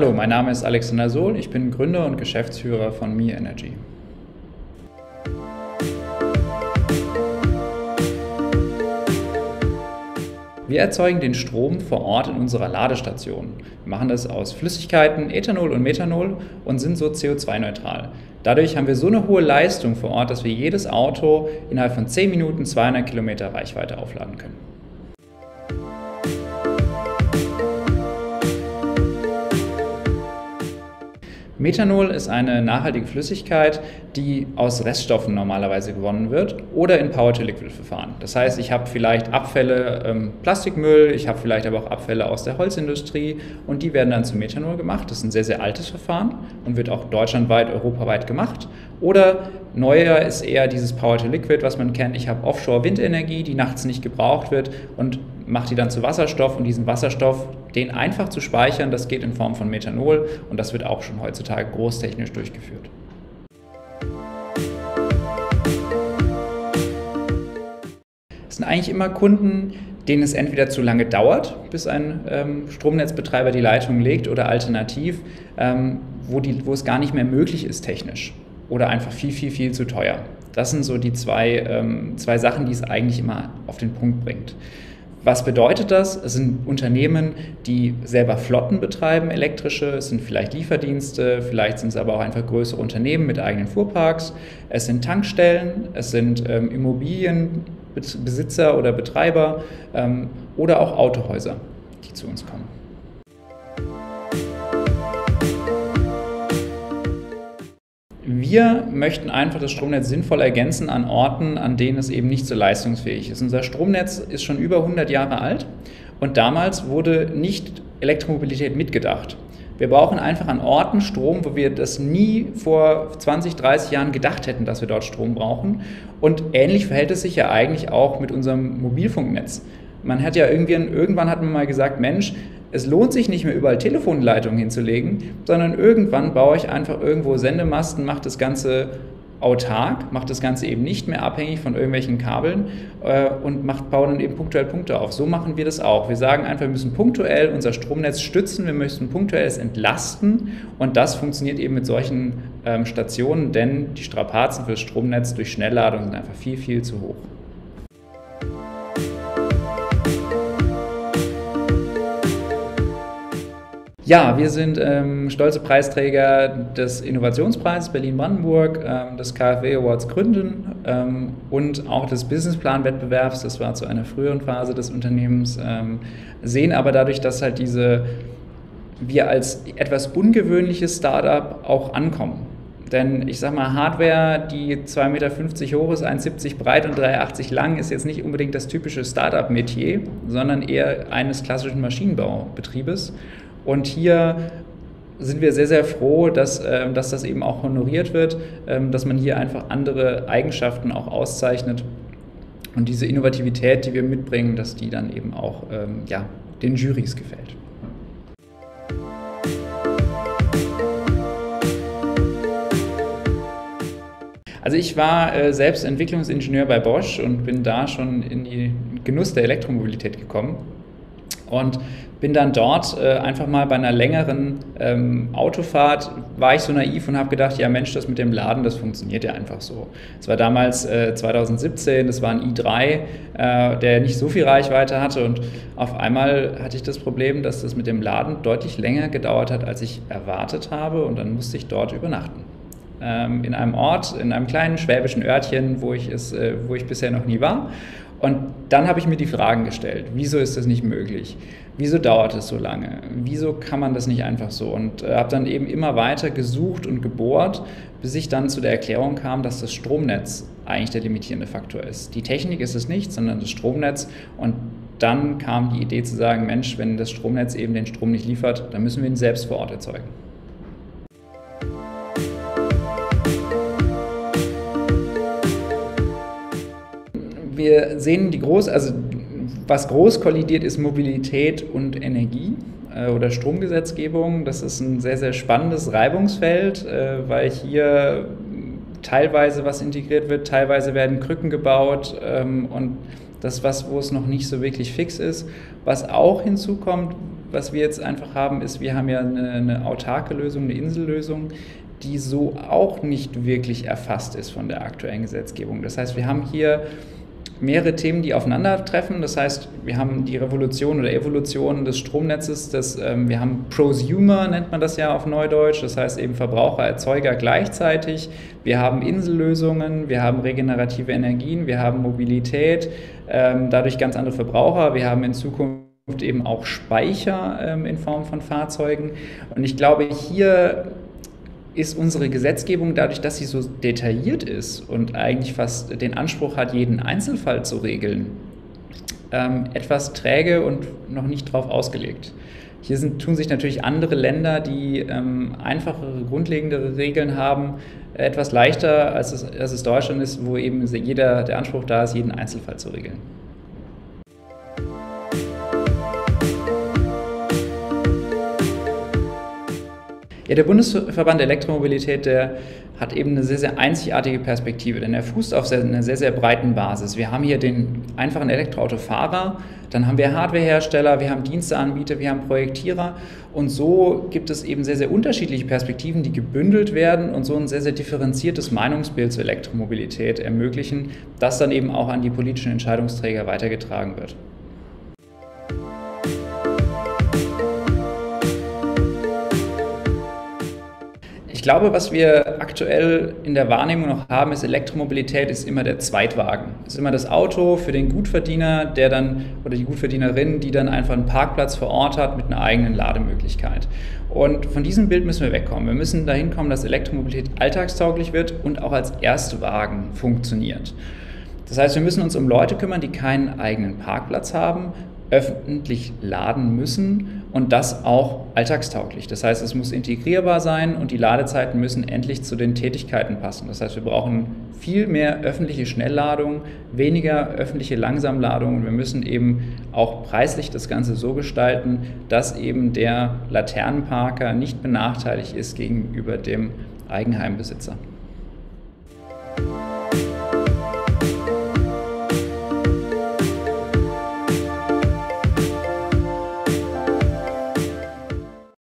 Hallo, mein Name ist Alexander Sohl, ich bin Gründer und Geschäftsführer von Me Energy. Wir erzeugen den Strom vor Ort in unserer Ladestation. Wir machen das aus Flüssigkeiten, Ethanol und Methanol und sind so CO2-neutral. Dadurch haben wir so eine hohe Leistung vor Ort, dass wir jedes Auto innerhalb von 10 Minuten 200 Kilometer Reichweite aufladen können. Methanol ist eine nachhaltige Flüssigkeit, die aus Reststoffen normalerweise gewonnen wird oder in Power-to-Liquid-Verfahren. Das heißt, ich habe vielleicht Abfälle, Plastikmüll, ich habe vielleicht aber auch Abfälle aus der Holzindustrie und die werden dann zu Methanol gemacht. Das ist ein sehr, sehr altes Verfahren und wird auch deutschlandweit, europaweit gemacht. Oder neuer ist eher dieses Power-to-Liquid, was man kennt. Ich habe Offshore-Windenergie, die nachts nicht gebraucht wird und mache die dann zu Wasserstoff und diesen Wasserstoff, den einfach zu speichern, das geht in Form von Methanol und das wird auch schon heutzutage großtechnisch durchgeführt. Es sind eigentlich immer Kunden, denen es entweder zu lange dauert, bis ein Stromnetzbetreiber die Leitung legt oder alternativ, wo es gar nicht mehr möglich ist technisch oder einfach viel zu teuer. Das sind so die zwei Sachen, die es eigentlich immer auf den Punkt bringt. Was bedeutet das? Es sind Unternehmen, die selber Flotten betreiben, elektrische, es sind vielleicht Lieferdienste, vielleicht sind es aber auch einfach größere Unternehmen mit eigenen Fuhrparks, es sind Tankstellen, es sind Immobilienbesitzer oder Betreiber oder auch Autohäuser, die zu uns kommen. Wir möchten einfach das Stromnetz sinnvoll ergänzen an Orten, an denen es eben nicht so leistungsfähig ist. Unser Stromnetz ist schon über 100 Jahre alt und damals wurde nicht Elektromobilität mitgedacht. Wir brauchen einfach an Orten Strom, wo wir das nie vor 20, 30 Jahren gedacht hätten, dass wir dort Strom brauchen. Und ähnlich verhält es sich ja eigentlich auch mit unserem Mobilfunknetz. Man hat ja irgendwann hat man mal gesagt, Mensch, es lohnt sich nicht mehr überall Telefonleitungen hinzulegen, sondern irgendwann baue ich einfach irgendwo Sendemasten, mache das Ganze autark, mache das Ganze eben nicht mehr abhängig von irgendwelchen Kabeln und baue dann eben punktuell Punkte auf. So machen wir das auch. Wir sagen einfach, wir müssen punktuell unser Stromnetz stützen, wir müssen punktuell es entlasten und das funktioniert eben mit solchen Stationen, denn die Strapazen für das Stromnetz durch Schnellladung sind einfach viel zu hoch. Ja, wir sind stolze Preisträger des Innovationspreises Berlin-Brandenburg, des KfW Awards Gründen und auch des Businessplan-Wettbewerbs. Das war zu einer früheren Phase des Unternehmens. Sehen aber dadurch, dass halt wir als etwas ungewöhnliches Startup auch ankommen. Denn ich sag mal, Hardware, die 2,50 Meter hoch ist, 1,70 breit und 3,80 lang, ist jetzt nicht unbedingt das typische Startup-Metier, sondern eher eines klassischen Maschinenbaubetriebes. Und hier sind wir sehr froh, dass das eben auch honoriert wird, dass man hier einfach andere Eigenschaften auch auszeichnet und diese Innovativität, die wir mitbringen, dass die dann eben auch den Jurys gefällt. Also ich war selbst Entwicklungsingenieur bei Bosch und bin da schon in den Genuss der Elektromobilität gekommen. Und bin dann dort einfach mal bei einer längeren Autofahrt, war ich so naiv und habe gedacht, ja Mensch, das mit dem Laden, das funktioniert ja einfach so. Es war damals 2017, das war ein i3, der nicht so viel Reichweite hatte und auf einmal hatte ich das Problem, dass das mit dem Laden deutlich länger gedauert hat, als ich erwartet habe und dann musste ich dort übernachten. In einem Ort, in einem kleinen schwäbischen Örtchen, wo ich bisher noch nie war. Und dann habe ich mir die Fragen gestellt, wieso ist das nicht möglich? Wieso dauert es so lange? Wieso kann man das nicht einfach so? Und habe dann eben immer weiter gesucht und gebohrt, bis ich dann zu der Erklärung kam, dass das Stromnetz eigentlich der limitierende Faktor ist. Die Technik ist es nicht, sondern das Stromnetz. Und dann kam die Idee zu sagen, Mensch, wenn das Stromnetz eben den Strom nicht liefert, dann müssen wir ihn selbst vor Ort erzeugen. Wir sehen was groß kollidiert, ist Mobilität und Energie oder Stromgesetzgebung. Das ist ein sehr spannendes Reibungsfeld, weil hier teilweise was integriert wird, teilweise werden Krücken gebaut und Das ist was, wo es noch nicht so wirklich fix ist. Was auch hinzukommt, was wir jetzt einfach haben, ist, wir haben ja eine autarke Lösung, eine Insellösung, die so auch nicht wirklich erfasst ist von der aktuellen Gesetzgebung. Das heißt, wir haben hier mehrere Themen, die aufeinandertreffen. Das heißt, wir haben die Revolution oder Evolution des Stromnetzes, wir haben Prosumer, nennt man das ja auf Neudeutsch, das heißt eben Verbraucher, Erzeuger gleichzeitig. Wir haben Insellösungen, wir haben regenerative Energien, wir haben Mobilität, dadurch ganz andere Verbraucher. Wir haben in Zukunft eben auch Speicher in Form von Fahrzeugen. Und ich glaube, hier ist unsere Gesetzgebung, dadurch, dass sie so detailliert ist und eigentlich fast den Anspruch hat, jeden Einzelfall zu regeln, etwas träge und noch nicht darauf ausgelegt. Hier tun sich natürlich andere Länder, die einfachere, grundlegendere Regeln haben, etwas leichter, als es Deutschland ist, wo eben der Anspruch da ist, jeden Einzelfall zu regeln. Ja, der Bundesverband der Elektromobilität, der hat eben eine sehr, sehr einzigartige Perspektive, denn er fußt auf einer sehr, sehr breiten Basis. Wir haben hier den einfachen Elektroautofahrer, dann haben wir Hardwarehersteller, wir haben Diensteanbieter, wir haben Projektierer und so gibt es eben sehr, sehr unterschiedliche Perspektiven, die gebündelt werden und so ein sehr, sehr differenziertes Meinungsbild zur Elektromobilität ermöglichen, das dann eben auch an die politischen Entscheidungsträger weitergetragen wird. Ich glaube, was wir aktuell in der Wahrnehmung noch haben, ist, Elektromobilität ist immer der Zweitwagen. Es ist immer das Auto für den Gutverdiener, oder die Gutverdienerin, die dann einfach einen Parkplatz vor Ort hat mit einer eigenen Lademöglichkeit. Und von diesem Bild müssen wir wegkommen. Wir müssen dahin kommen, dass Elektromobilität alltagstauglich wird und auch als Erstwagen funktioniert. Das heißt, wir müssen uns um Leute kümmern, die keinen eigenen Parkplatz haben, öffentlich laden müssen und das auch alltagstauglich. Das heißt, es muss integrierbar sein und die Ladezeiten müssen endlich zu den Tätigkeiten passen. Das heißt, wir brauchen viel mehr öffentliche Schnellladung, weniger öffentliche Langsamladung und wir müssen eben auch preislich das Ganze so gestalten, dass eben der Laternenparker nicht benachteiligt ist gegenüber dem Eigenheimbesitzer.